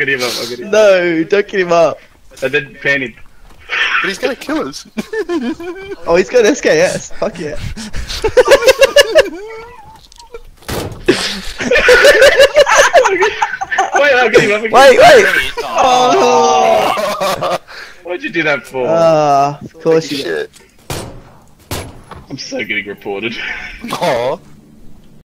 get him up, I'll get him up. No, don't get him up. And then pan him. But he's gonna kill us. Oh, he's got SKS. Fuck yeah. Wait, I'll get him up again. Wait. Oh. What'd you do that for? Of course you did. Shit. I'm so getting reported. Aw.